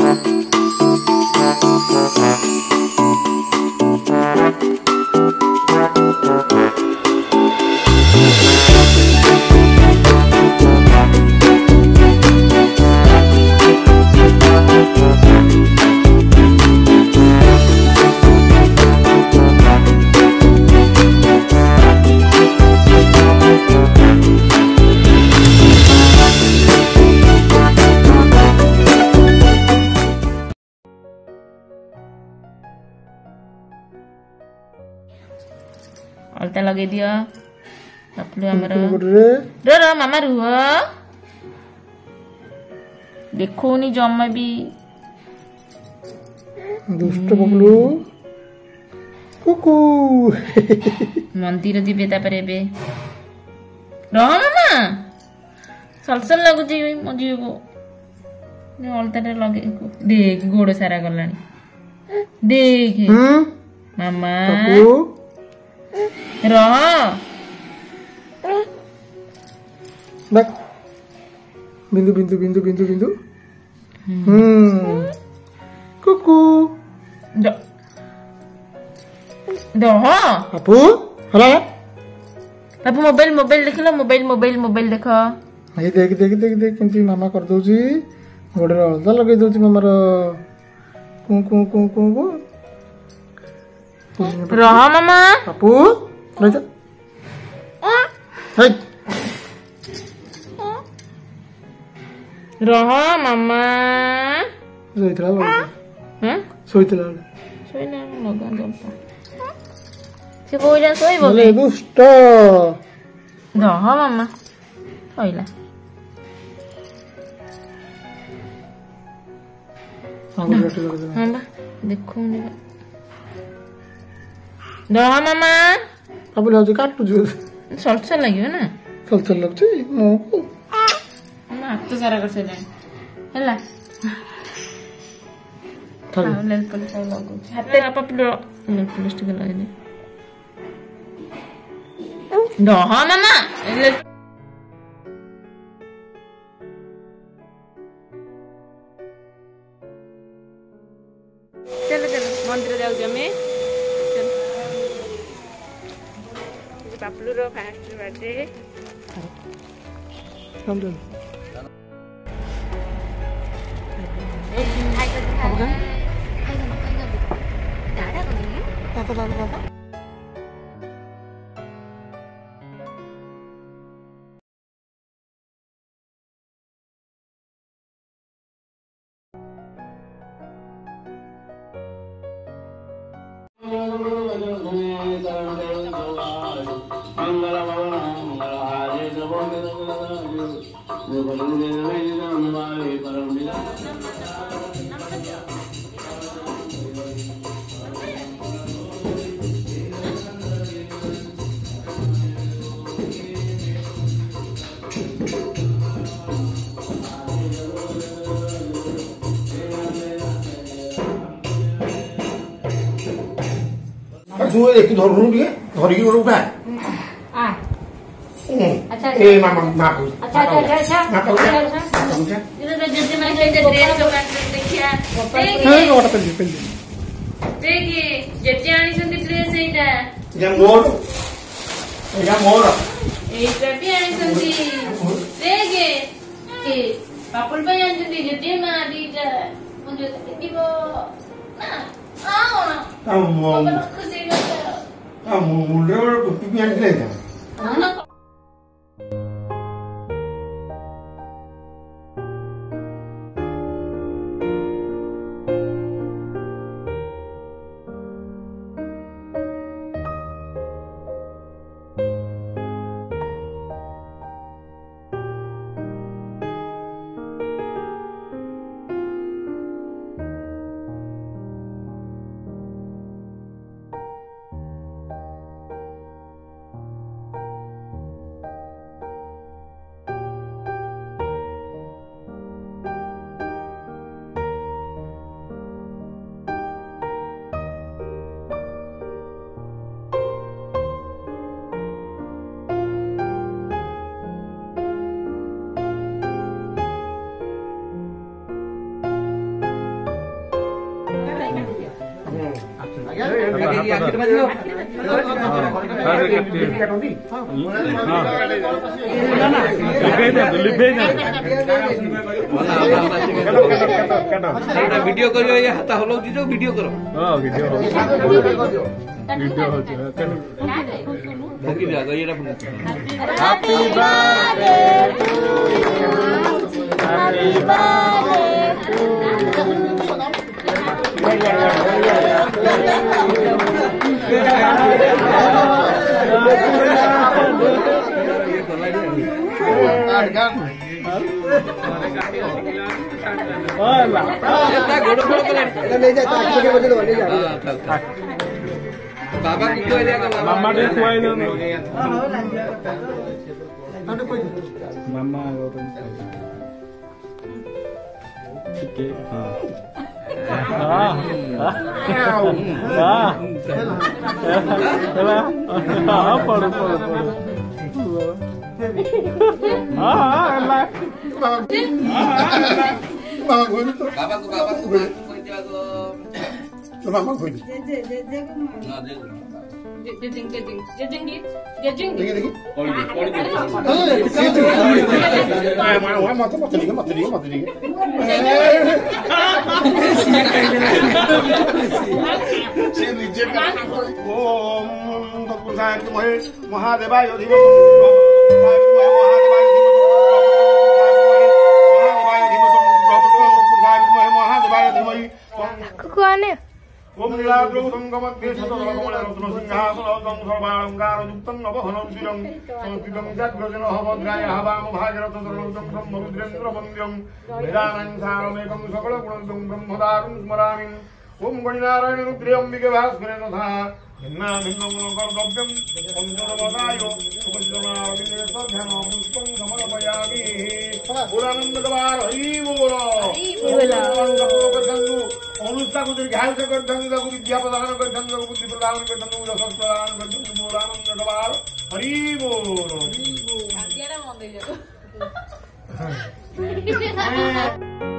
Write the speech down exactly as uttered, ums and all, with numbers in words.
अलता लगे दियो पपलू हमर रो रो मामा रुह देखोनी जम्मा भी दुष्ट पपलू कुकू मंदिर दिबे तापरे बे रो मामा सलसल लागुची मो जीव को अलता लगे देख गोड़ सारा गलानी देख मामा रह बिंदु बिंदु बिंदु बिंदु बिंदु हम्म कुकू द दह पापू हला पापू मोबाइल मोबाइल देख लो मोबाइल मोबाइल मोबाइल देख ये देख देख देख देख केमती मामा कर दोजी गोड़े अलता लगे दोजी मामार कु कु कु कु कु रह मामा पापू नहीं जा रह मामा सोईतला लगे हैं सोईतला सोईना लगा दलता से कोइला सोइबो बे दुष्ट रह मामा सोइला हां बा देखो ने रह मामा पापू लाजो काटू जो सलसल लागियो ना सलसल लगछी मो को हाथ तो सारा कर से जाए हला थाले लेल पुलिस लगो हाथ पपलू लेल पुलिस के लगे दे रह मामा चलो चलो मंदिर जाऊ जमे पापलू रो फास्ट बर्थडे हम दो दादा दादा दादा तू एक धरनु के धरि के उठा आ अच्छा ए मामा मां को अच्छा अच्छा अच्छा मां को समझा इधर जल्दी मैं के ड्रेस को देखिया ए गोटा पे पे देखिए जट्टी आनी संदीप ड्रेस एटा या मोर या मोर एटा भी आनी संदीप देखिए ए पापुल भाई आनी संदीप जट्टी ना दीजा मुझे दीबो ना आओ अम्मो अम्मो मुंडे और कुप्पी भी आनी ले जा वीडियो करियो ये हाथ हलौची जो वीडियो करो हां वीडियो वीडियो होची भोगी जागा ये happy birthday to you happy birthday to बाबा को खुआई दिया मामा ने खुआई दो मामा ठीक है हां हां हां हां पढ़ो पढ़ो पढ़ो हां अल्लाह बाबा को बाबा को कोई दिया तो मामा को जे जे जे जे को ना जे जे जिंग के जिंग जे जिंगी जे जिंग देखिए देखिए पड़ी दे पड़ी दे मैं मैं मैं मत मत नहीं मत नहीं मत नहीं से नीचे का ओम तत्पुरुषाय नमः महादेवाय धीमहि महादेवाय धीमहि कुआने ओम नीलाद्रौ संगमध्य शतकमलरत्न सिंहासनं सर्वालंकारयुक्तं नवहनं शिरं संस्कृतं जाग्रजन हवद्राय हवाम भागीरथं सर्वं ब्रह्मरुद्रेन्द्रवन्द्यं वेदानां सारमेकं सकलगुणं ब्रह्मदारुं स्मरामि ओम गणनारायण रुद्रे अंबिके भास्करे तथा भिन्ना भिन्नं कर्तव्यं पंचमदायो उपजनाविने सध्यानं पुष्पं समर्पयामि पुरानन्दकवार हरि बोल अनुष्ठा को दीर्घायु से गर्धन को विद्या प्रदान गर्धन को बुद्धि प्रदान गर्धन को रस प्रदान गर्धन को पुरानन्दकवार हरि बोल